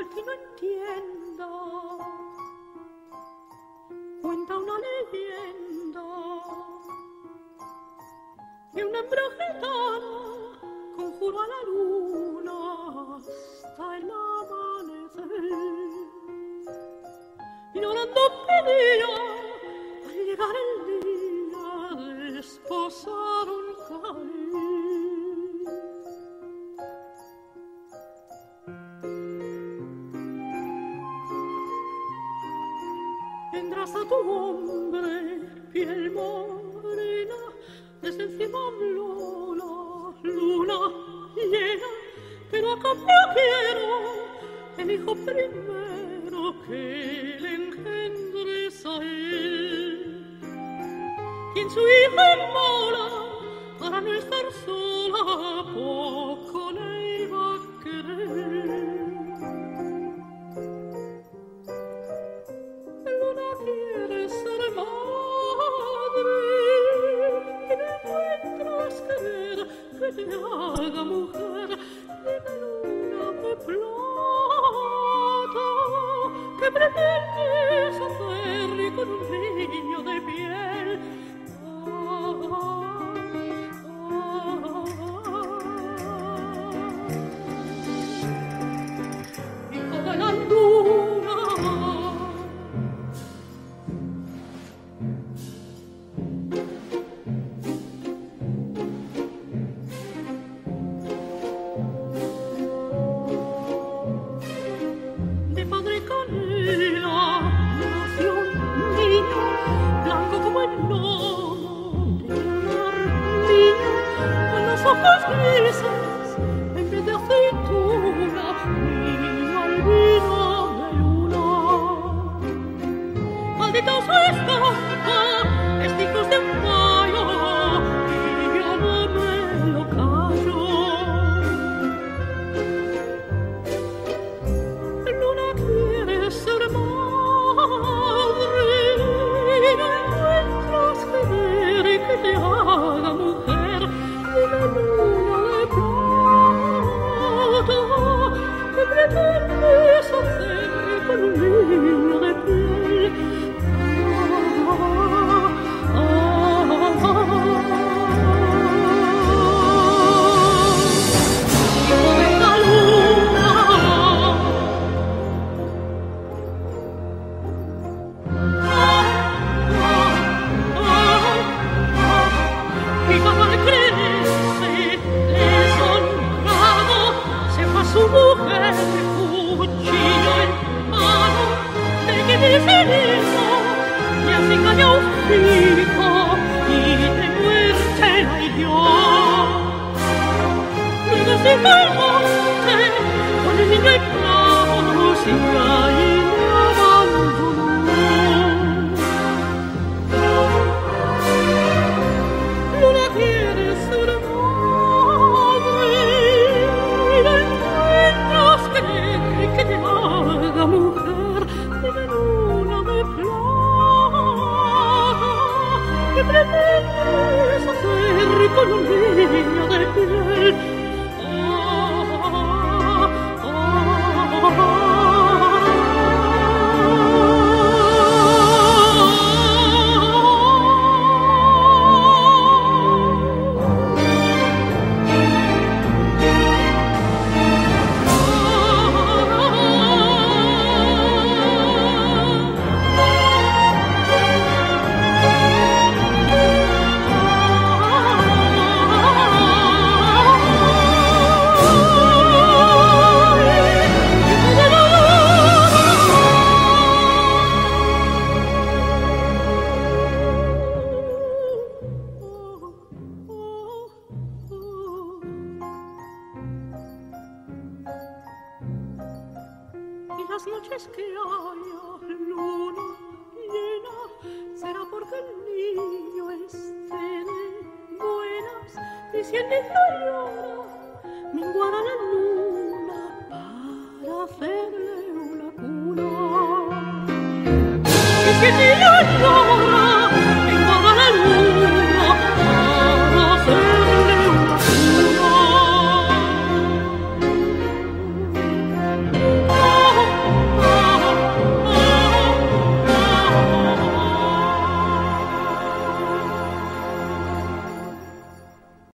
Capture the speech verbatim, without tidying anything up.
que no entienda. Cuenta una leyenda que una hembra gitana conjuró a la luna hasta el amanecer. Y llorando pedía al llegar el día desposaron caer. Tendrás a tu hombre piel morena, desde encima habló la luna llena, pero a cambio quiero el hijo primero que le engendres a él. Quien su hija inmola para no estar sola, poco le iba a querer. Quieres ser madre y no encuentras querer que te haga mujer. Dime luna de plata, ¿qué pretendes hacer y con un niño de piel? Ah, ah, ah. Hijo de la luna, ojos grises en vez de aceituna y albino de luna. Maldita su estampa, testigos de un fallo, y yo no me lo callo. Luna quiere ser madre y no encuentras querer que te haga mujer. Una luna de plata, ¿qué pretendes hacer con un niño de piel? Ah, ah, ah. Hijo de la luna, ah, ah, ah. Y como le crees su mujer, cuchillo en mano, de que dice eso, y así calla un hijo, y de muerte la hirió. Luego se fue al monte, con el niño en brazos, y ahí me abandonó. Luna quiere ser que te haga mujer. Dime luna de plata, ¿qué pretendes hacer con un niño de piel? Ah, ah, ah. Las noches que haya luna llena será porque el niño esté de buenas y si el niño llora menguará la luna para hacerle una cuna. Y si el niño llora